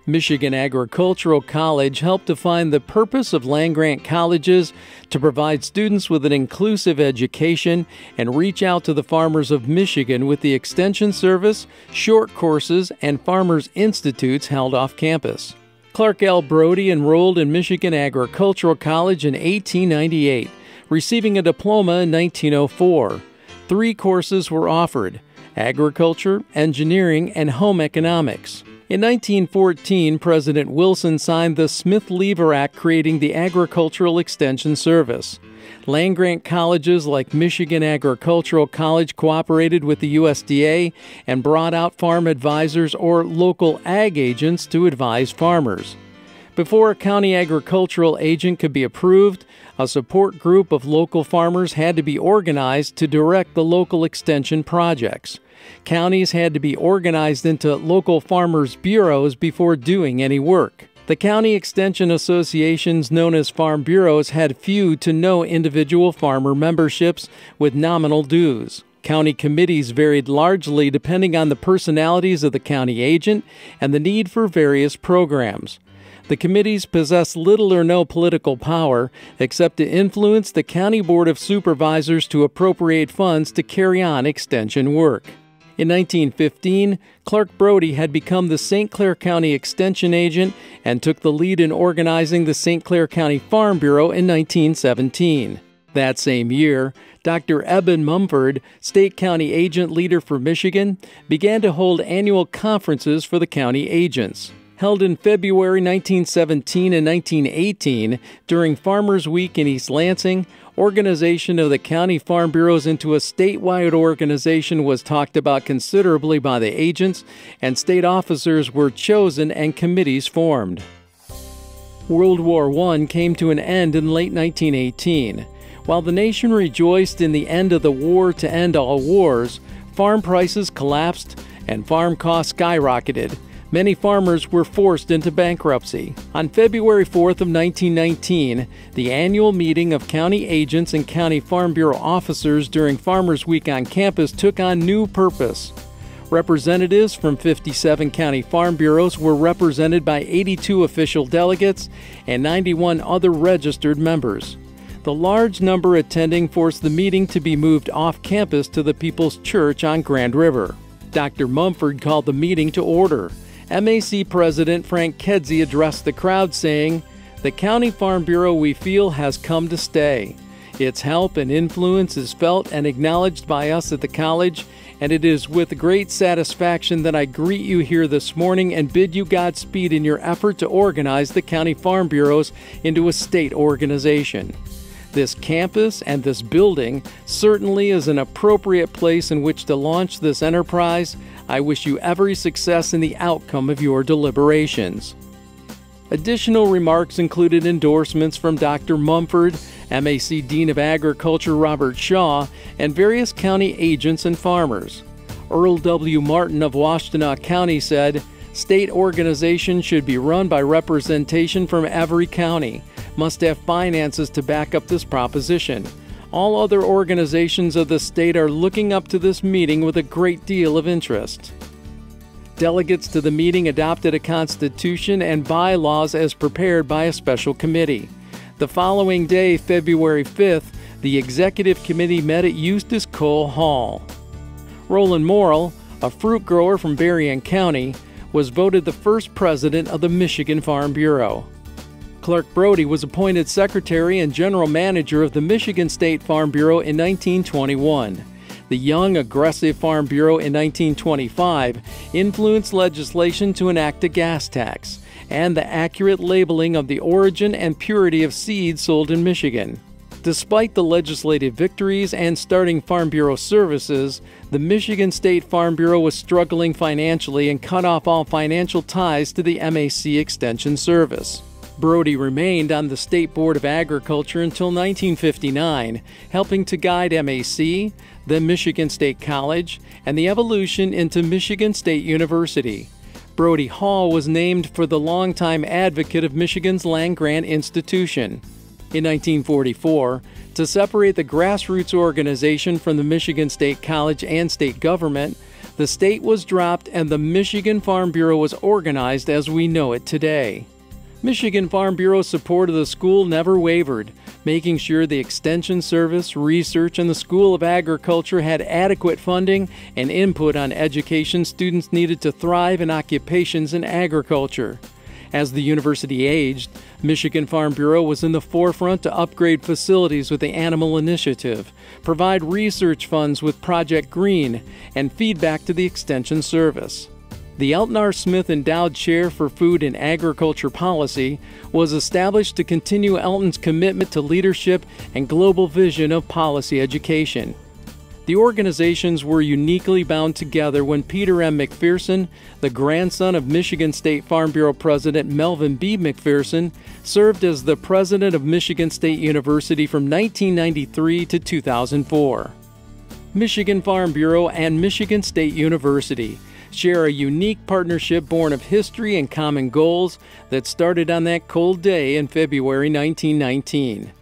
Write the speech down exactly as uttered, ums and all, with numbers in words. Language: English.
Michigan Agricultural College helped define the purpose of land-grant colleges to provide students with an inclusive education and reach out to the farmers of Michigan with the extension service, short courses, and Farmers Institutes held off campus. Clark L. Brody enrolled in Michigan Agricultural College in eighteen ninety-eight, receiving a diploma in nineteen oh four. Three courses were offered: agriculture, engineering, and home economics. In nineteen fourteen, President Wilson signed the Smith-Lever Act creating the Agricultural Extension Service. Land-grant colleges like Michigan Agricultural College cooperated with the U S D A and brought out farm advisors or local ag agents to advise farmers. Before a county agricultural agent could be approved, a support group of local farmers had to be organized to direct the local extension projects. Counties had to be organized into local farmers' bureaus before doing any work. The county extension associations known as farm bureaus had few to no individual farmer memberships with nominal dues. County committees varied largely depending on the personalities of the county agent and the need for various programs. The committees possessed little or no political power except to influence the County Board of Supervisors to appropriate funds to carry on extension work. In nineteen fifteen, Clark Brody had become the Saint Clair County Extension Agent and took the lead in organizing the Saint Clair County Farm Bureau in nineteen seventeen. That same year, Doctor Eben Mumford, State County Agent Leader for Michigan, began to hold annual conferences for the county agents. Held in February nineteen seventeen and nineteen eighteen during Farmers Week in East Lansing, organization of the county farm bureaus into a statewide organization was talked about considerably by the agents, and state officers were chosen and committees formed. World War One came to an end in late nineteen eighteen. While the nation rejoiced in the end of the war to end all wars, farm prices collapsed and farm costs skyrocketed. Many farmers were forced into bankruptcy. On February fourth of nineteen nineteen, the annual meeting of county agents and county farm bureau officers during Farmers Week on campus took on new purpose. Representatives from fifty-seven county farm bureaus were represented by eighty-two official delegates and ninety-one other registered members. The large number attending forced the meeting to be moved off campus to the People's Church on Grand River. Doctor Mumford called the meeting to order. M A C President Frank Kedzie addressed the crowd saying, "The County Farm Bureau we feel has come to stay. Its help and influence is felt and acknowledged by us at the college, and it is with great satisfaction that I greet you here this morning and bid you Godspeed in your effort to organize the county farm bureaus into a state organization. This campus and this building certainly is an appropriate place in which to launch this enterprise. I wish you every success in the outcome of your deliberations." Additional remarks included endorsements from Doctor Mumford, M A C Dean of Agriculture Robert Shaw, and various county agents and farmers. Earl W. Martin of Washtenaw County said, "State organization should be run by representation from every county. Must have finances to back up this proposition. All other organizations of the state are looking up to this meeting with a great deal of interest." Delegates to the meeting adopted a constitution and bylaws as prepared by a special committee. The following day, February fifth, the executive committee met at Eustis Cole Hall. Roland Morrill, a fruit grower from Berrien County, was voted the first president of the Michigan Farm Bureau. Clark Brody was appointed Secretary and General Manager of the Michigan State Farm Bureau in nineteen twenty-one. The young, aggressive Farm Bureau in nineteen twenty-five influenced legislation to enact a gas tax and the accurate labeling of the origin and purity of seeds sold in Michigan. Despite the legislative victories and starting Farm Bureau services, the Michigan State Farm Bureau was struggling financially and cut off all financial ties to the M A C Extension Service. Brody remained on the State Board of Agriculture until nineteen fifty-nine, helping to guide M A C, then Michigan State College, and the evolution into Michigan State University. Brody Hall was named for the longtime advocate of Michigan's land-grant institution. In nineteen forty-four, to separate the grassroots organization from the Michigan State College and state government, the state was dropped and the Michigan Farm Bureau was organized as we know it today. Michigan Farm Bureau's support of the school never wavered, making sure the Extension Service, research, and the School of Agriculture had adequate funding and input on education students needed to thrive in occupations in agriculture. As the university aged, Michigan Farm Bureau was in the forefront to upgrade facilities with the Animal Initiative, provide research funds with Project Green, and feedback to the Extension Service. The Elton R. Smith Endowed Chair for Food and Agriculture Policy was established to continue Elton's commitment to leadership and global vision of policy education. The organizations were uniquely bound together when Peter M. McPherson, the grandson of Michigan State Farm Bureau President Melvin B. McPherson, served as the president of Michigan State University from nineteen ninety-three to two thousand four. Michigan Farm Bureau and Michigan State University share a unique partnership born of history and common goals that started on that cold day in February nineteen nineteen.